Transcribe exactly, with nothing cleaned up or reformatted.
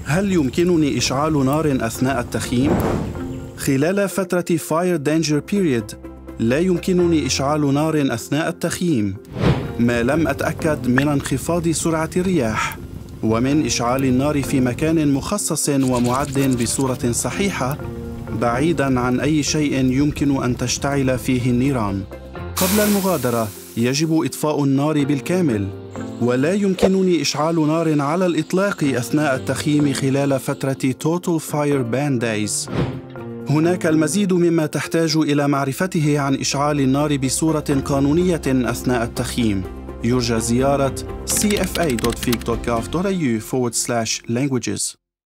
هل يمكنني إشعال نار أثناء التخييم؟ خلال فترة Fire Danger Period لا يمكنني إشعال نار أثناء التخييم ما لم أتأكد من انخفاض سرعة الرياح ومن إشعال النار في مكان مخصص ومعد بصورة صحيحة بعيداً عن أي شيء يمكن أن تشتعل فيه النيران. قبل المغادرة يجب إطفاء النار بالكامل، ولا يمكنني إشعال نار على الإطلاق أثناء التخييم خلال فترة Total Fire Ban Days. هناك المزيد مما تحتاج إلى معرفته عن إشعال النار بصورة قانونية أثناء التخييم. يرجى زيارة c f a dot f e c dot gov dot a u forward slash languages.